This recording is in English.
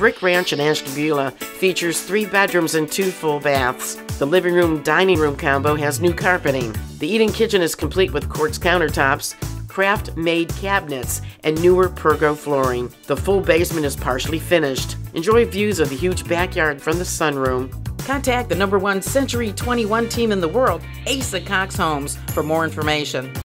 brick ranch in Ashtabula features 3 bedrooms and 2 full baths. The living room dining room combo has new carpeting. The eating kitchen is complete with quartz countertops, craft-made cabinets, and newer pergo flooring. The full basement is partially finished. Enjoy views of the huge backyard from the sunroom. Contact the #1 Century 21 team in the world, Asa Cox Homes, for more information.